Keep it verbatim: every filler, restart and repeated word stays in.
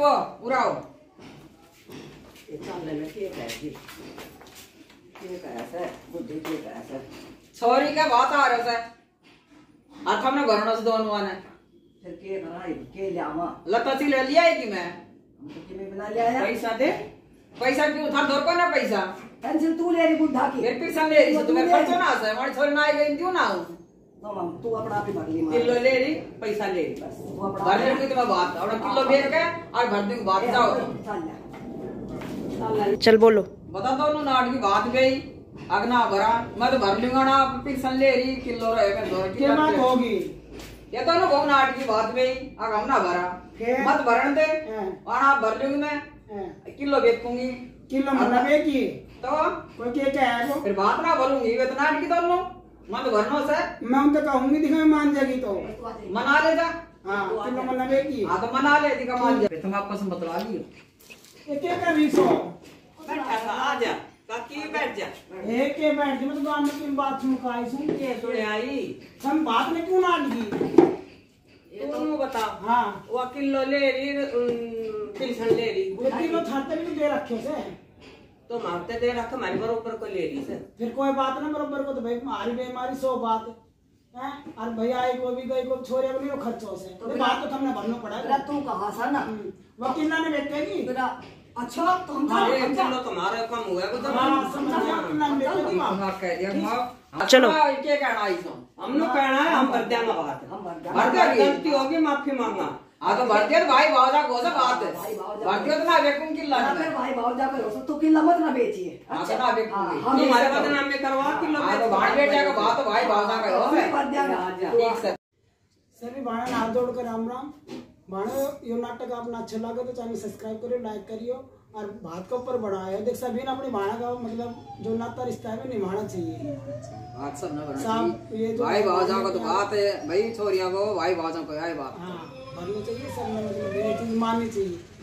वो उड़ाओ ये चालने में के कैसी के कैसा बुद्धि के कैसा सॉरी क्या बात आ रहा है आज हमने भरना से दोनों वाने फिर के ना के लियामा लता सी ले लिया है कि मैं हमको कि मैं बना लिया है पैसा दे पैसा क्यों था दौर को ना पैसा पेंसिल तू ले रही बुद्धा की फिर फिर सन ले रही तो मैं खर्चो ना है हमारी छोरी ना आई गई क्यों ना हूं नो मां तू अपना आप ही भर ली मां किलो ले रही पैसा ले रही बस तू अपना भर ले की तुम्हें बात और किलो बेच के और भर दूंगी बात जाओ चल चल बोलो बता दो नु नाट की बात गई अगना भरा मैं तो भर लूंगा ना फिर सन ले रही किलो रहे मैं दो की बात होगी ये तो ना बहु नाट की बात गई अग हम ना भरा मत भरण दे और आप भर लूंगी मैं किलो बेचूंगी किलो मतलब एक ही तो कोई के क्या है फिर बात ना बोलूंगी वे तो नाट की दोनों मत भरनो से मैं उनसे कहूंगी दिखा मान जाएगी तो मना ले जा हाँ किलो मतलब एक ही हाँ तो मना ले दिखा मान जा तुम आपस में बतला लियो एक एक का बीस हो बैठ जा आ जा काकी बैठ जा एक के बैठ जा मैं तो गांव में की बात सुन का आई सुन ये सुने आई हम बात में क्यों ना लगी ये तुम बता हाँ वो किलो ले रही पेंशन ले रही वो किलो थाते भी दे रखे से तो मारते दे रखा हमारे बरोबर को ले रही से फिर कोई बात ना बरोबर को तो भाई हमारी बेमारी सो बात है और भैया आई को भी गई को छोरे बनी वो खर्चों से तो बात तो हमने भरना पड़ा तू कहां सा ना वकील ने बेचेगी अच्छा तो हम अरे किलो तुम्हारा कम हुआ है तो हां समझ गया ना बेचेगी मां कह दिया मां चलो के कहना आई सो हमने कहना है हम भर देना बात हम भर देना भर दिया गलती होगी माफी मांगना आ तो भर दिया भाई भावजा को से बात है भर दिया तो ना बेकूं किलो ना फिर भाई भावजा पे हो तो किलो मत ना बेचिए अच्छा ना बेकूं हम हमारे बदनाम में करवा किलो में तो भाड़ बेटा का बात भाई भावजा का हो है भर देगा ठीक सर सभी बाणा हाथ जोड़ कर राम राम बाणा ये नाटक आपने अच्छा लगे तो चैनल सब्सक्राइब करियो लाइक करियो और बात के ऊपर बढ़ाया देख सभी ने अपनी बाणा का मतलब जो नाता रिश्ता है निभाना चाहिए बात सब ना सब ये जो भाई भावजा का तो बात है भाई छोरिया को भाई भावजा को आई बात हाँ भरना चाहिए सब मतलब ये चीज माननी चाहिए।